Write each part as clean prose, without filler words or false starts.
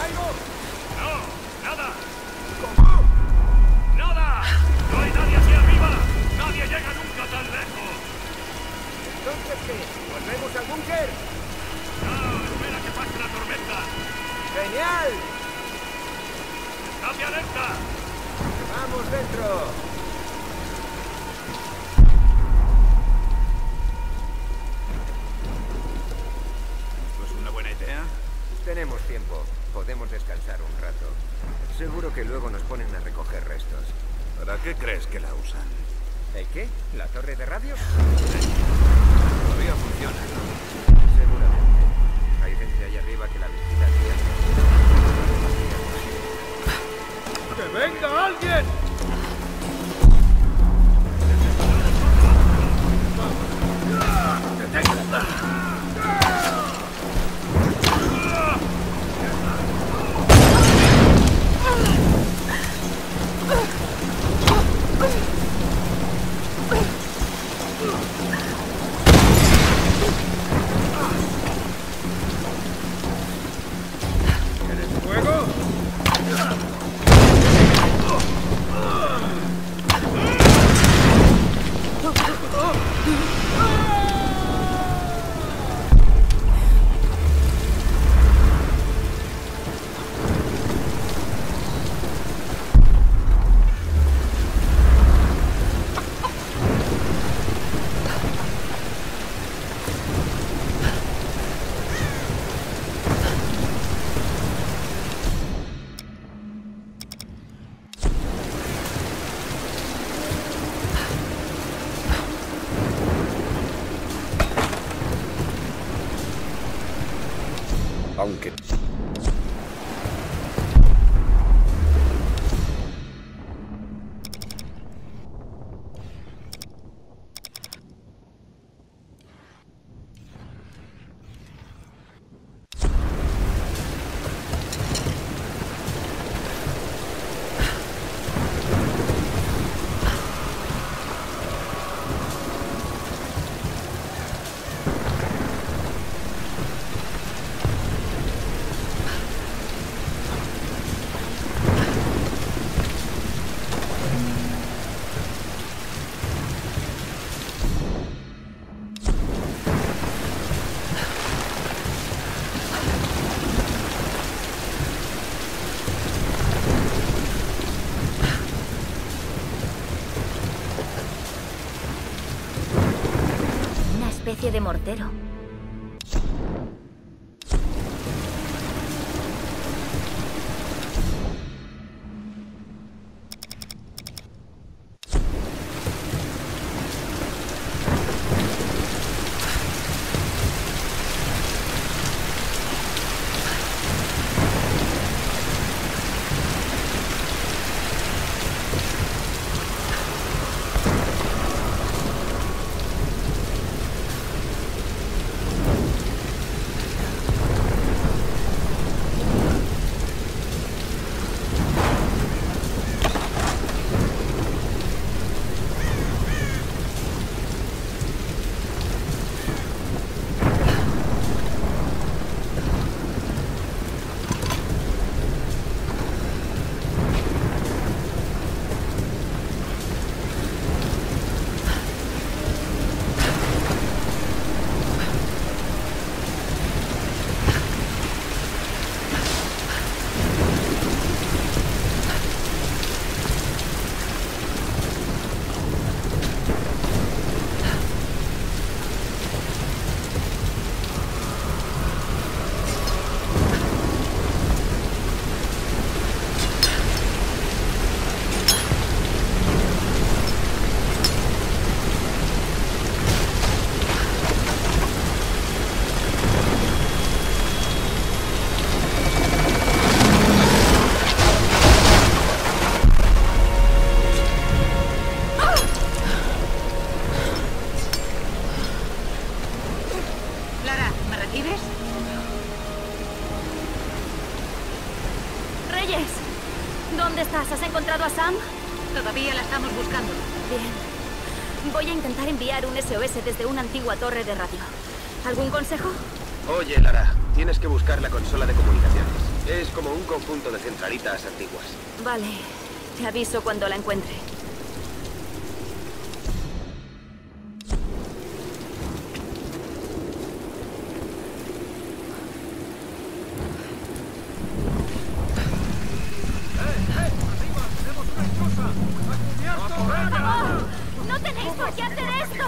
algo? ¡No! ¡Nada! ¿Cómo? ¡Nada! ¡No hay nadie aquí arriba! ¡Nadie llega nunca tan lejos! ¿Entonces qué? ¿Volvemos al búnker? ¡No! ¡Espera que pase la tormenta! ¡Genial! ¡Estate alerta! ¡Vamos dentro! Tenemos tiempo. Podemos descansar un rato. Seguro que luego nos ponen a recoger restos. ¿Para qué crees que la usan? ¿El qué? ¿La torre de radio? Todavía funciona. Seguramente. Hay gente ahí arriba que la vigila día. ¡Que venga alguien! Aunque... De mortero. ¿Dónde estás? ¿Has encontrado a Sam? Todavía la estamos buscando. Bien. Voy a intentar enviar un SOS desde una antigua torre de radio. ¿Algún consejo? Oye, Lara, tienes que buscar la consola de comunicaciones. Es como un conjunto de centralitas antiguas. Vale, te aviso cuando la encuentre. ¡No tenéis por qué hacer esto!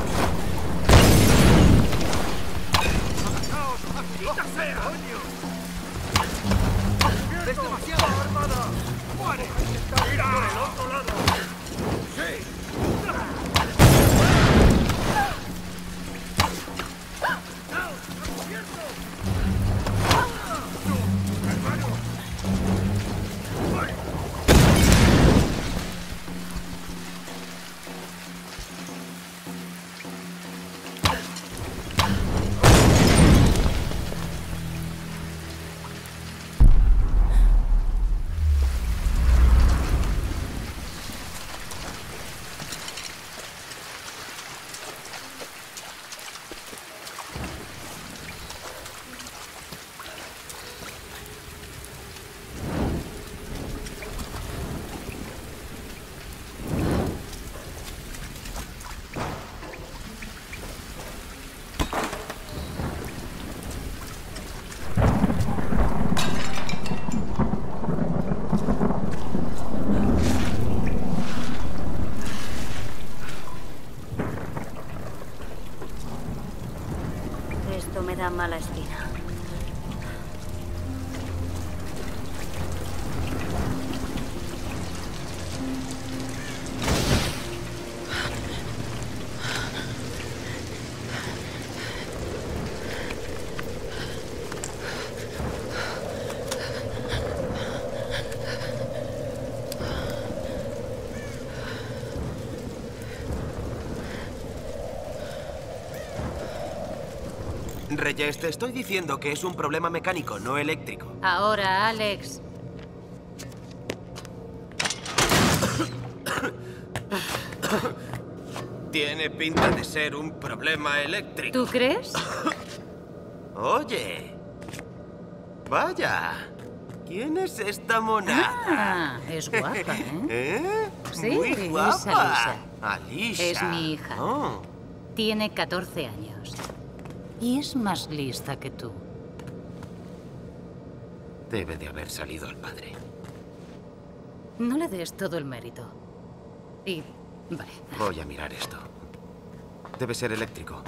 ¡Maldita sea! ¡Es demasiado armada! ¡Muere! ¡Mira! ¡Por el otro lado! ¡Sí! Esto me da mala espina. Reyes, te estoy diciendo que es un problema mecánico, no eléctrico. Ahora, Alex. Tiene pinta de ser un problema eléctrico. ¿Tú crees? Oye. Vaya. ¿Quién es esta mona? Ah, es guapa, ¿eh? ¿Eh? Sí, Muy es guapa. Alisa. Alisa. Es mi hija. Oh. Tiene 14 años. Y es más lista que tú. Debe de haber salido al padre. No le des todo el mérito. Y... vale. Voy a mirar esto. Debe ser eléctrico.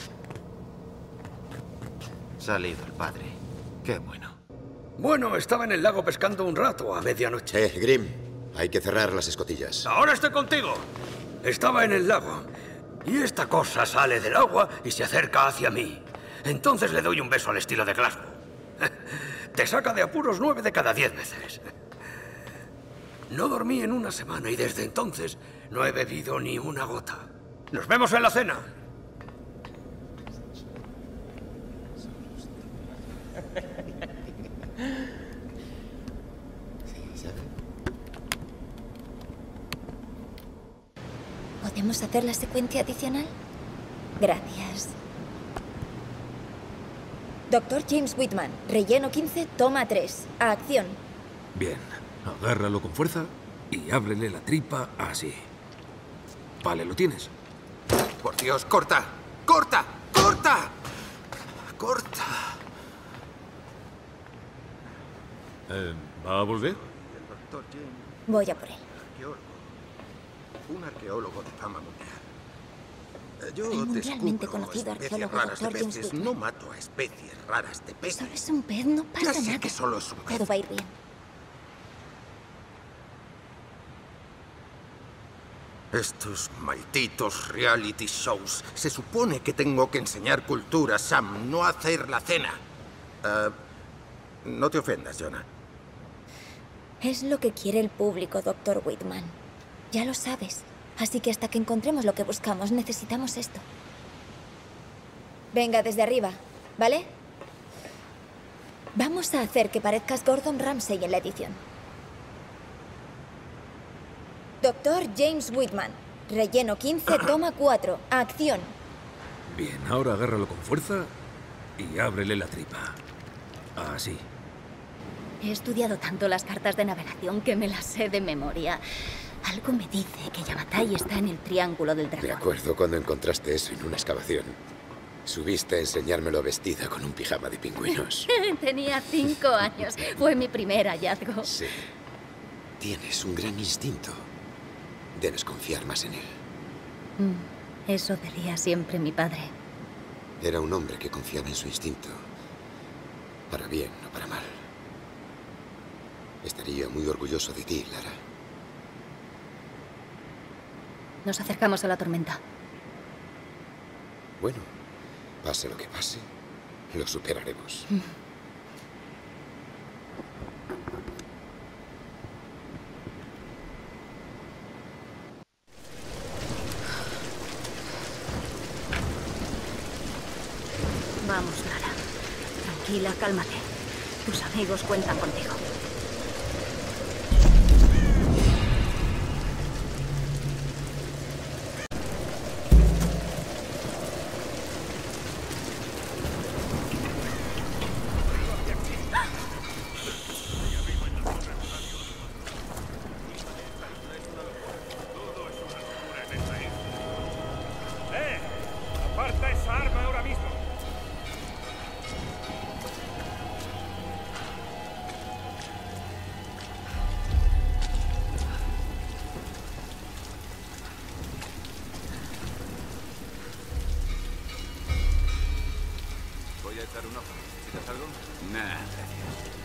Salido el padre. Qué bueno. Bueno, estaba en el lago pescando un rato a medianoche. Grim, hay que cerrar las escotillas. Ahora estoy contigo. Estaba en el lago y esta cosa sale del agua y se acerca hacia mí. Entonces le doy un beso al estilo de Glasgow. Te saca de apuros 9 de cada 10 veces. No dormí en una semana y desde entonces no he bebido ni una gota. ¡Nos vemos en la cena! ¿Podemos hacer la secuencia adicional? Gracias. Dr. James Whitman, relleno 15, toma 3. A acción. Bien, agárralo con fuerza y ábrele la tripa así. Vale, ¿lo tienes? Por Dios, corta. ¡Corta! ¡Corta! ¡Corta! ¿Va a volver? El doctor James, Voy a por él. arqueólogo. Un arqueólogo de fama mundial. Yo El mundialmente descubro conocido especies arqueólogo raras de Dr. James peces. Whitman. No mato a especies raras de peces. Solo es un pez, no pasa Ya sé nada. que solo es un pez. Todo va a ir bien. Estos malditos reality shows. Se supone que tengo que enseñar cultura, Sam, no hacer la cena. No te ofendas, Jonah. Es lo que quiere el público, Dr. Whitman. Ya lo sabes. Así que hasta que encontremos lo que buscamos, necesitamos esto. Venga, desde arriba, ¿vale? Vamos a hacer que parezcas Gordon Ramsay en la edición. Dr. James Whitman, relleno 15, toma 4. Acción. Bien, ahora agárralo con fuerza y ábrele la tripa. Así. He estudiado tanto las cartas de navegación que me las sé de memoria. Algo me dice que Yamatai está en el Triángulo del Dragón. Me acuerdo cuando encontraste eso en una excavación. Subiste a enseñármelo vestida con un pijama de pingüinos. Tenía 5 años. Fue mi primer hallazgo. Sí. Tienes un gran instinto. Debes confiar más en él. Eso decía siempre mi padre. Era un hombre que confiaba en su instinto. Para bien o para mal. Estaría muy orgulloso de ti, Lara. Nos acercamos a la tormenta. Bueno, pase lo que pase, lo superaremos. Vamos, Lara. Tranquila, cálmate. Tus amigos cuentan contigo. ¡Aparta esa arma ahora mismo! Voy a echar un ojo. ¿Necesitas algo? Nah, gracias.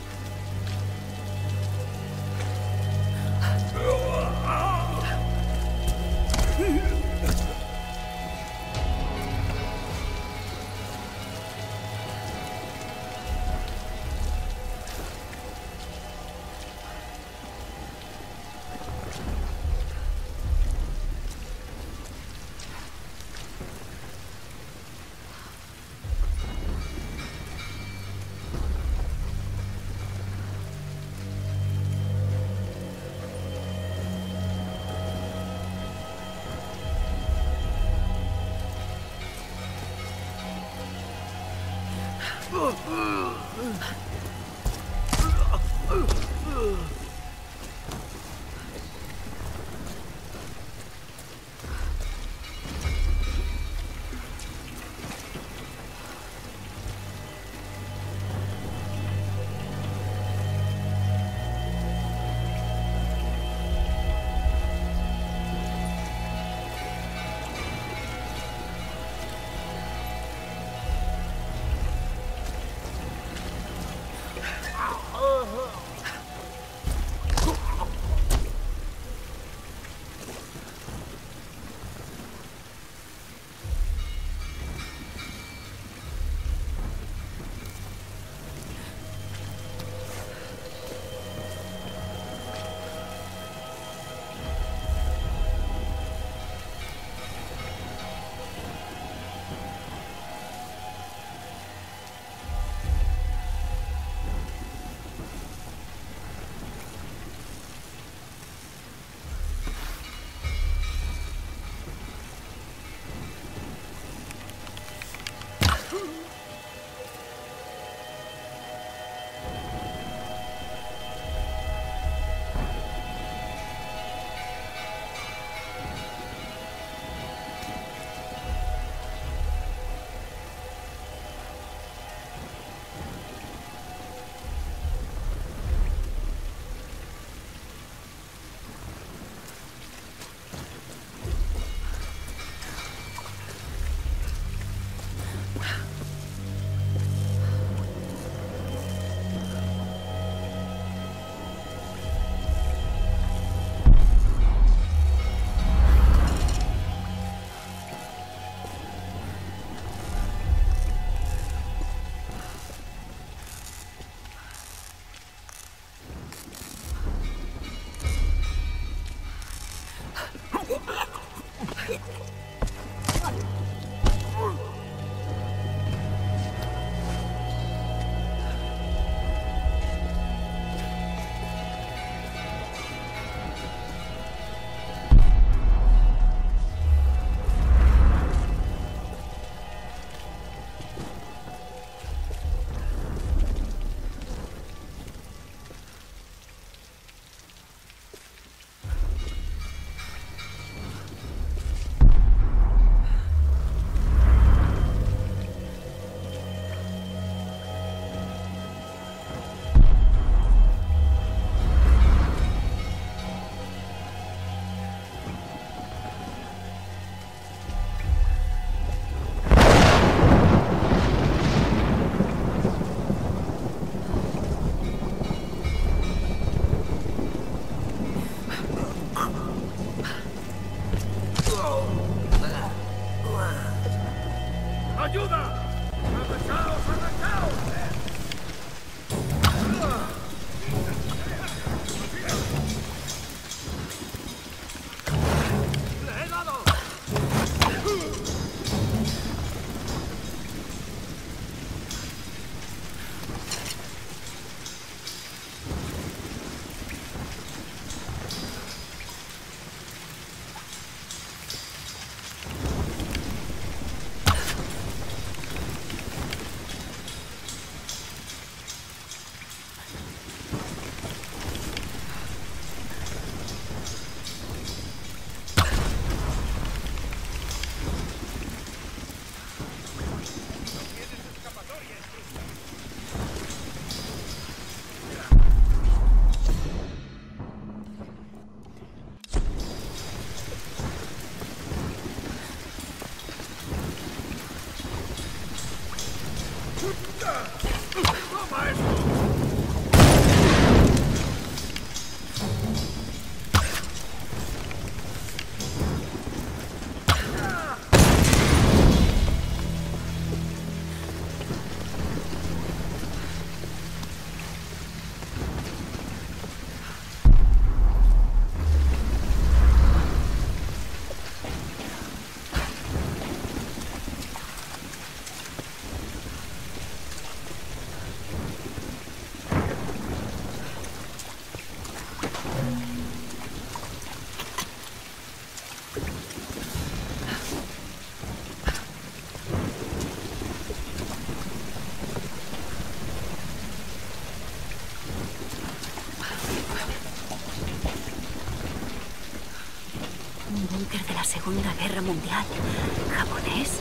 búnker de la Segunda Guerra Mundial. ¿Japonés?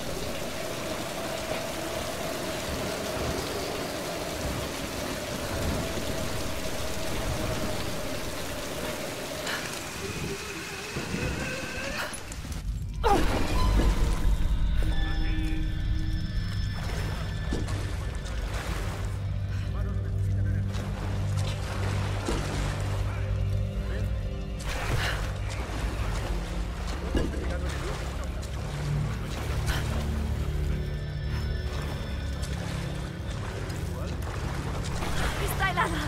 Está helada.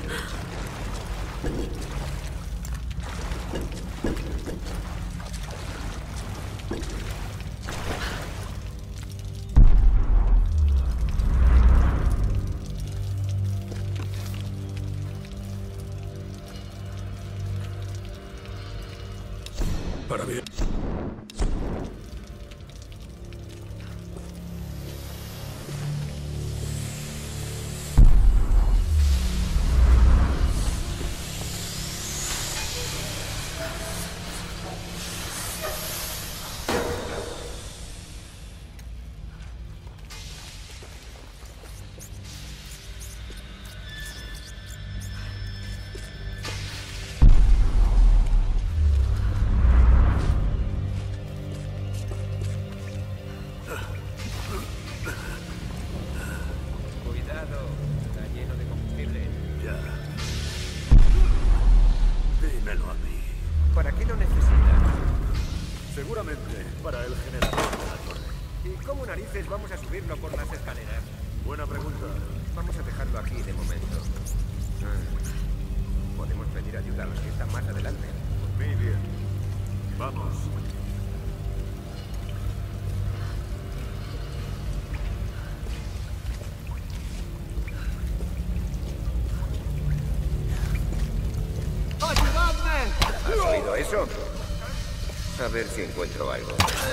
Para bien. Cuidado, está lleno de combustible. Ya. Dímelo a mí. ¿Para qué lo necesitas? Seguramente para el generador de la torre. ¿Y cómo narices vamos a subirlo por las escaleras? Buena pregunta. Vamos a dejarlo aquí de momento. Podemos pedir ayuda a los que están más adelante. Muy bien. Vamos. ¿Has oído eso? A ver si encuentro algo.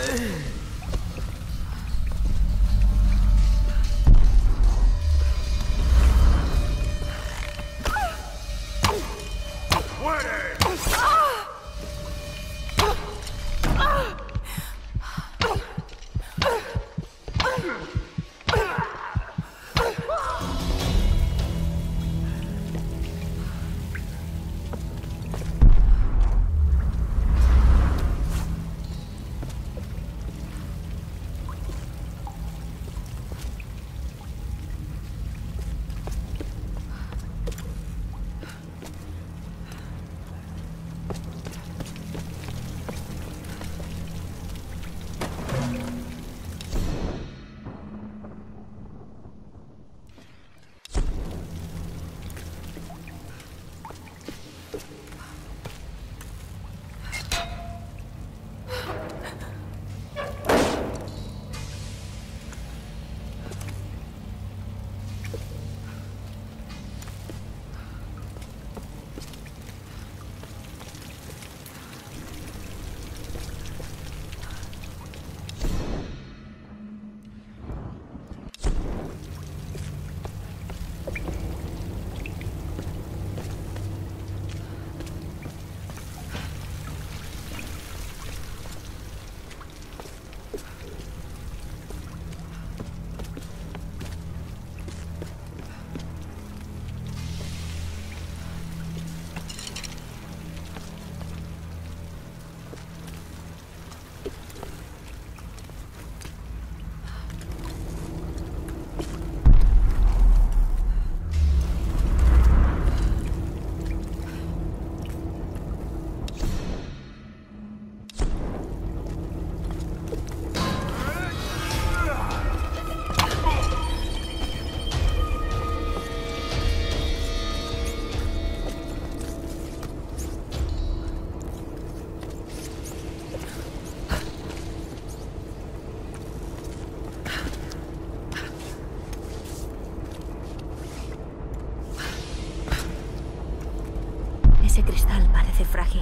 Ese cristal parece frágil.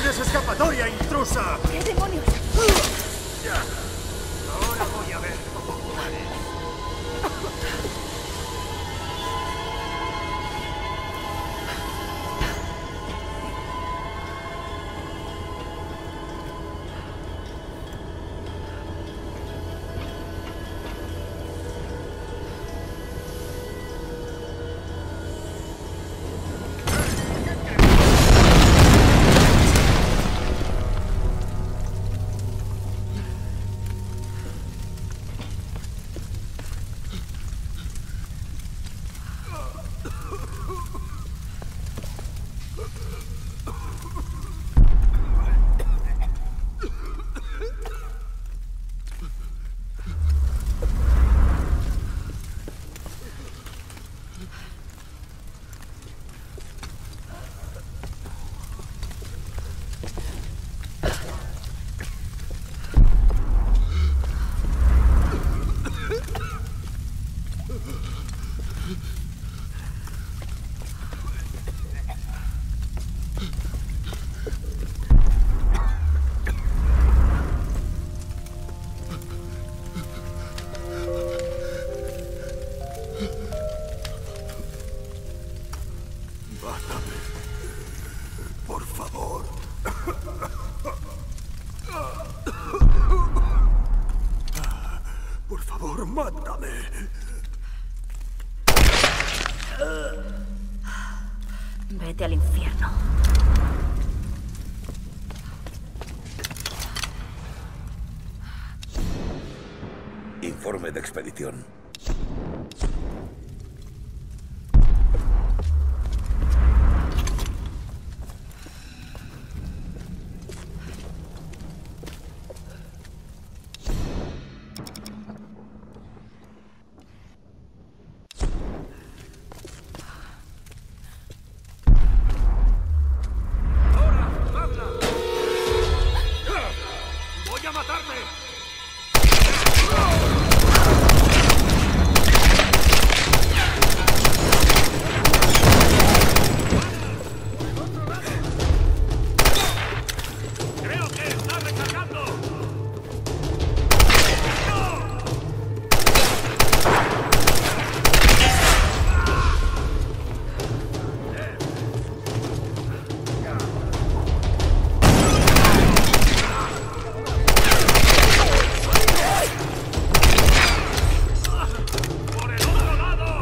tienes escapatoria, intrusa! ¿Qué demonios? Ahora voy a ver cómo mueres. Mátame. Por favor. Por favor, mátame. Vete al infierno. Informe de expedición. ¡Voy a matarme! ¡Creo que está recargando! ¡Por el otro lado!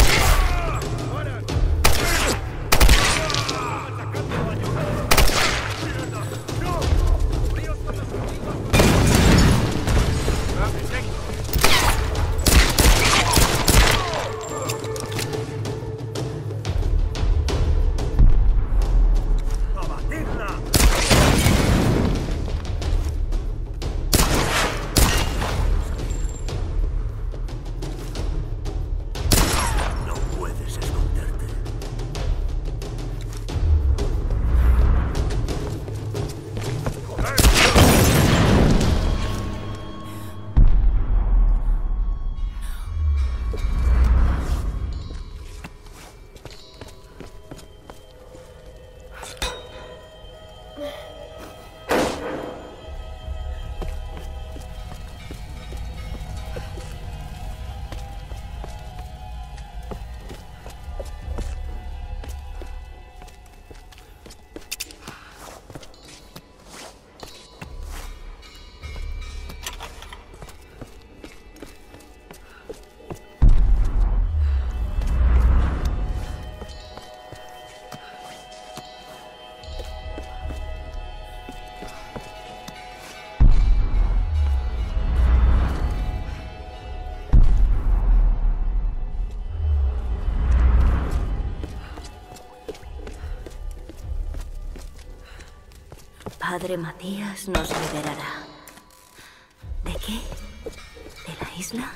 ¡Abatirla! No puedes esconderte. Padre Matías nos liberará. ¿De qué? ¿De la isla?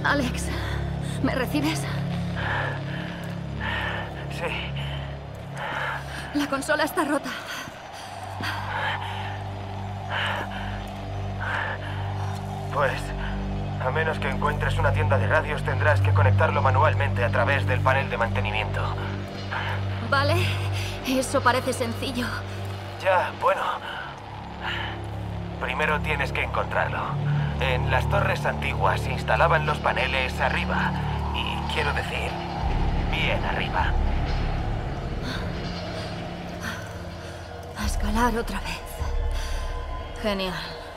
Alex, ¿me recibes? Sí. La consola está rota. Pues, a menos que encuentres una tienda de radios, tendrás que conectarlo manualmente a través del panel de mantenimiento. Vale, eso parece sencillo. Ya, bueno. Primero tienes que encontrarlo. En las torres antiguas se instalaban los paneles arriba. Y quiero decir, bien arriba. A escalar otra vez. Genial.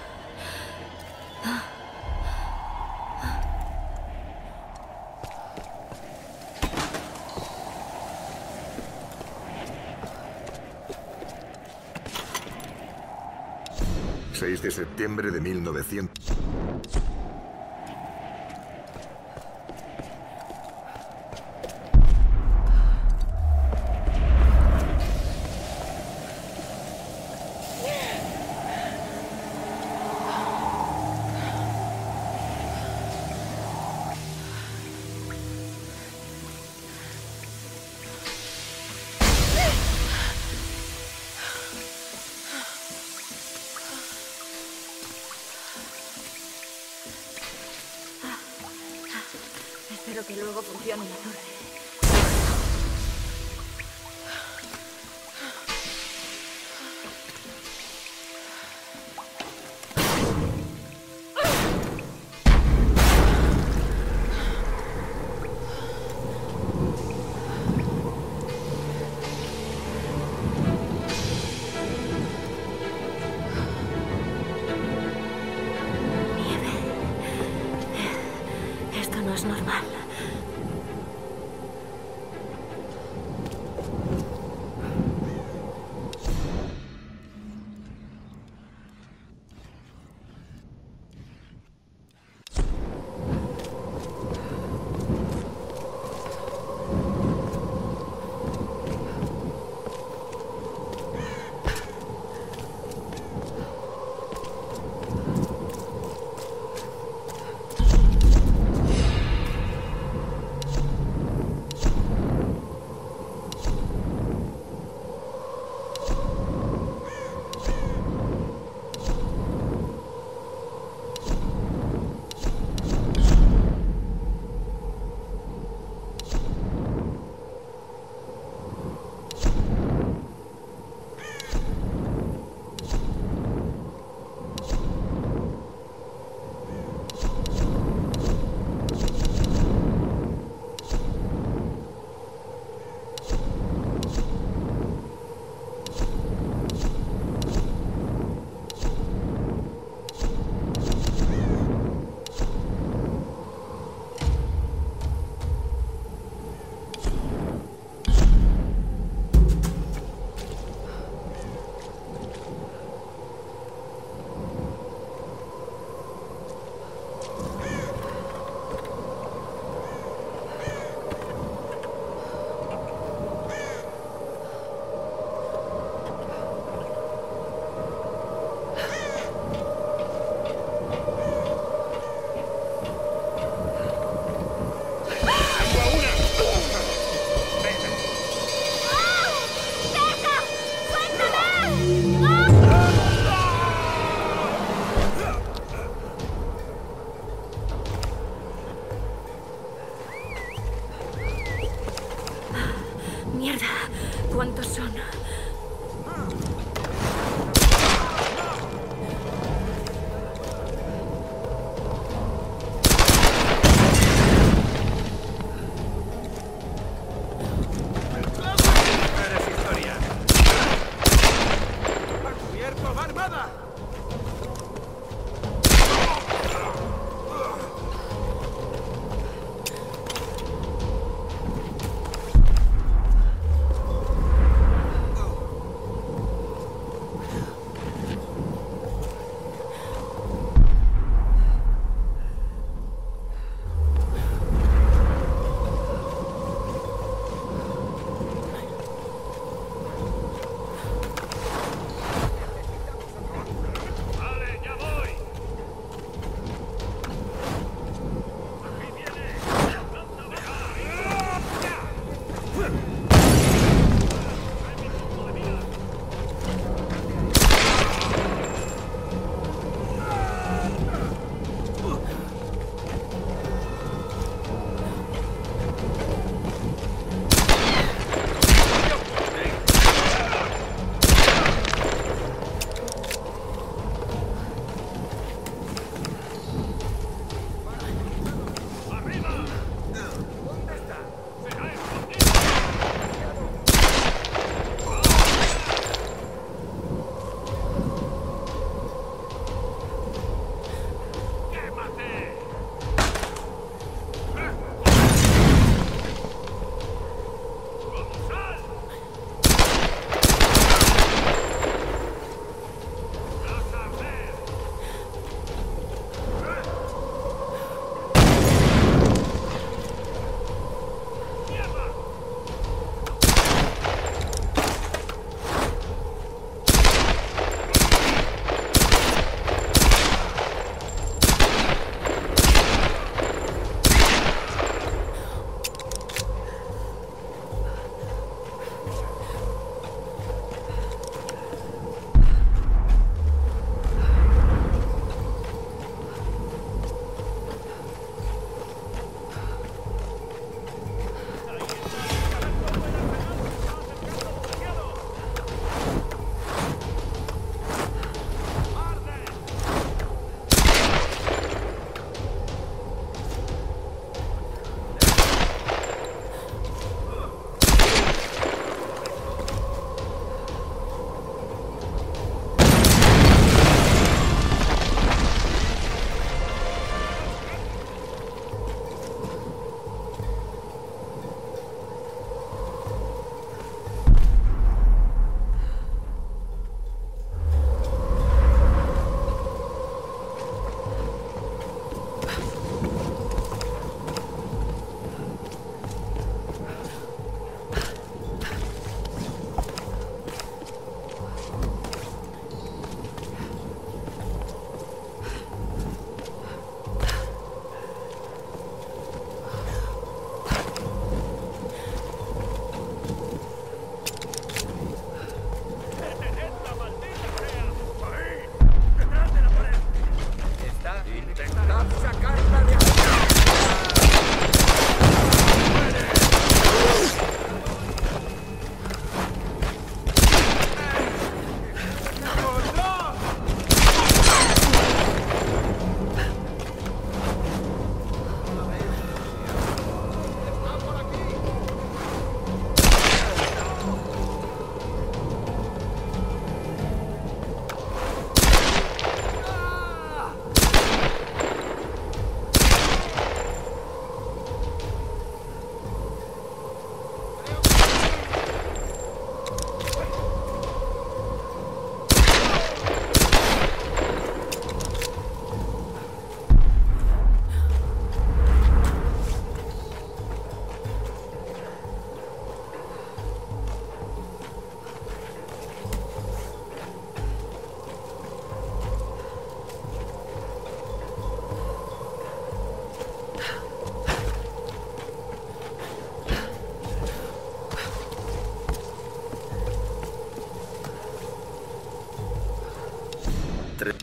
6 de septiembre de 1900. Espero que luego funcione la torre. Nieve. Esto no es normal. entre...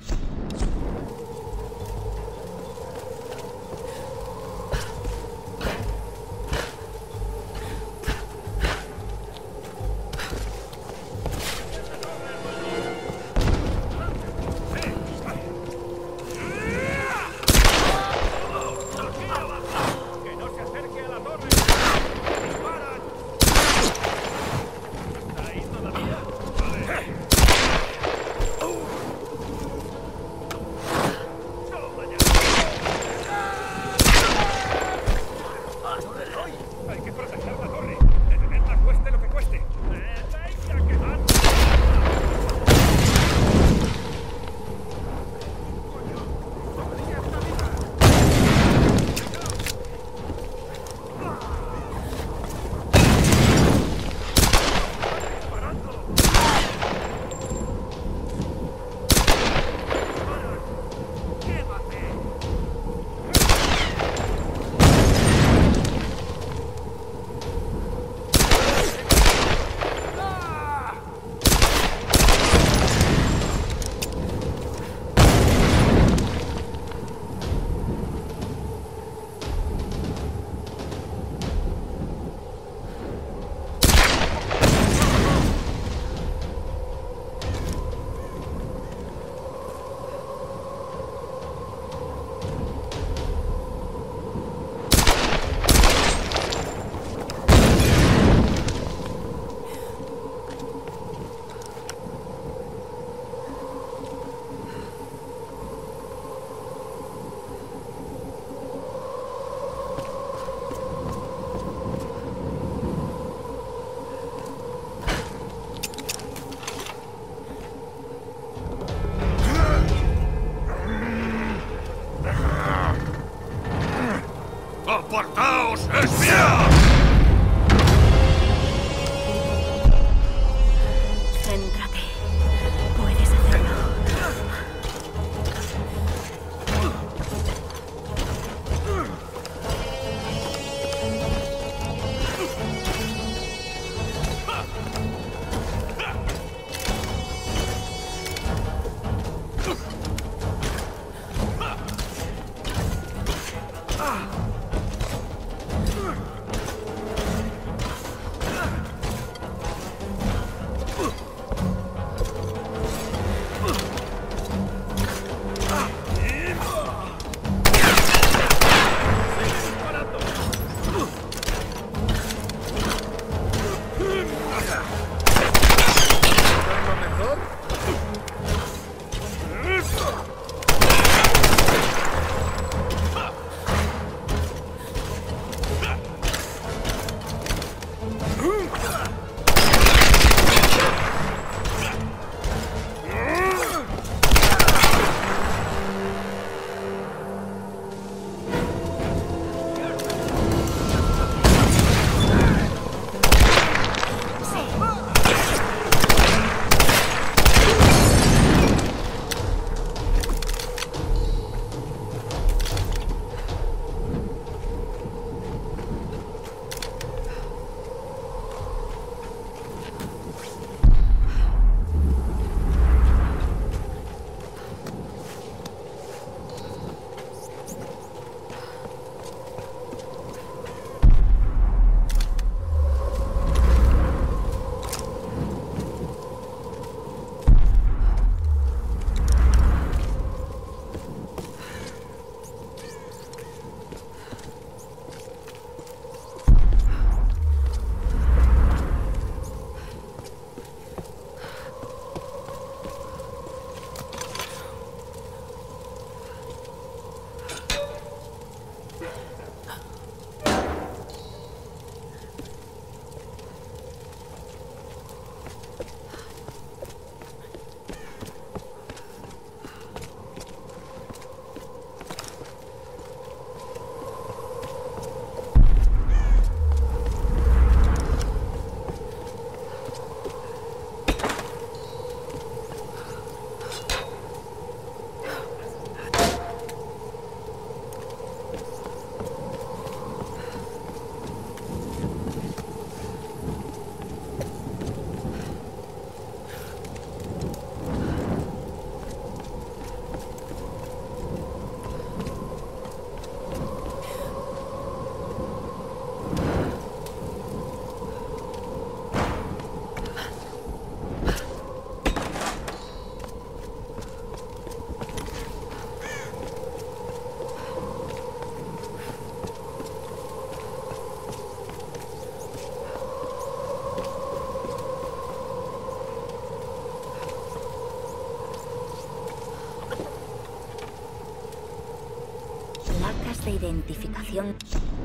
de identificación.